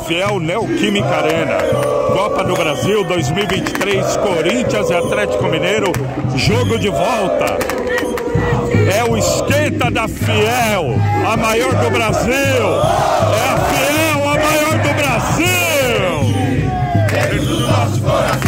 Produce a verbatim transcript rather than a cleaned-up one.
Fiel Neoquímica Arena. Copa do Brasil dois mil e vinte e três, Corinthians e Atlético Mineiro, jogo de volta. É o esquenta da Fiel, a maior do Brasil. É a Fiel, a maior do Brasil. Dentro do nosso coração.